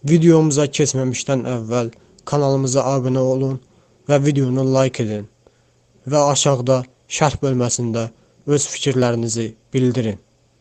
Videomuza keçməmişdən əvvəl kanalımıza abunə olun və videonu like edin və aşağıda şərh bölməsində öz fikirlərinizi bildirin.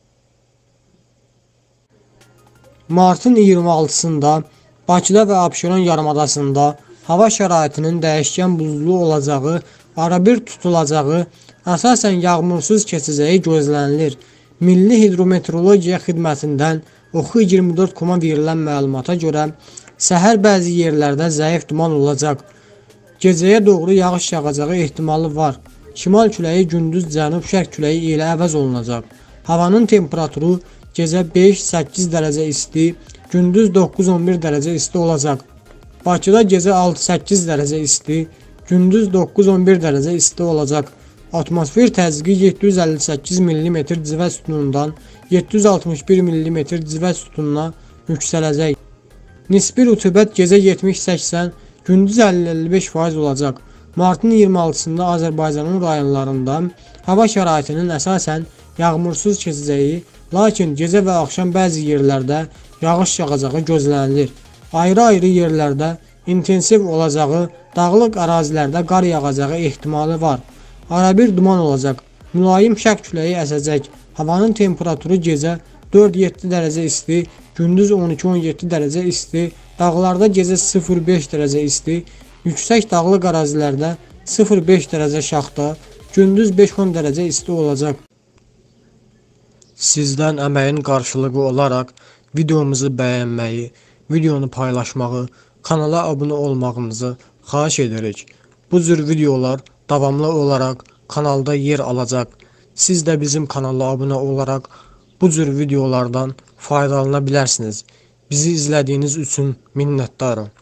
Martın 26-sında Bakıda və Abşeron yarımadasında hava şəraitinin dəyişkən buzlu olacağı, arabir tutulacağı, əsasən yağmursuz keçəcəyi gözlənilir. Milli Hidrometeorologiya Xidmətindən Oxu 24 verilən məlumata görə səhər bəzi yerlərdə zəif duman olacaq. Gecəyə doğru yağış yağacağı ehtimalı var. Şimal küləyi gündüz cənub-şərq küləyi ilə əvəz olunacaq. Havanın temperaturu gecə 5-8 dərəcə isti, gündüz 9-11 dərəcə isti olacaq. Bakıda gecə 6-8 dərəcə isti, gündüz 9-11 dərəcə isti olacaq. Atmosfer təzyiqi 758 mm civə sütunundan 761 mm civə sütununa yüksələcək. Nisbi rütubət gecə 70-80, gündüz 50-55% olacaq. Martın 26-sında Azərbaycanın rayonlarında hava şəraitinin əsasən yağmursuz keçəcəyi, lakin gecə və axşam bəzi yerlərdə yağış yağacağı gözlənilir. Ayrı-ayrı yerlərdə intensiv olacağı, dağlıq ərazilərdə qar yağacağı ehtimalı var. Arabir duman olacaq. Mülayim şərq küləyi əsəcək. Havanın temperaturu gecə 4-7 dərəcə isti, gündüz 12-17 dərəcə isti, dağlarda gecə 0-5 dərəcə isti, yüksək dağlıq ərazilərdə 0-5 dərəcə şaxta, gündüz 5-10 dərəcə isti olacaq. Sizdən əməyin qarşılığı olaraq videomuzu bəyənməyi, videonu paylaşmağı, kanala abunə olmağınızı xahiş edirik. Bu cür videolar davamlı olaraq kanalda yer alacaq. Siz də bizim kanala abunə olaraq bu cür videolardan faydalana bilərsiniz. Bizi izlədiyiniz üçün minnətdarım.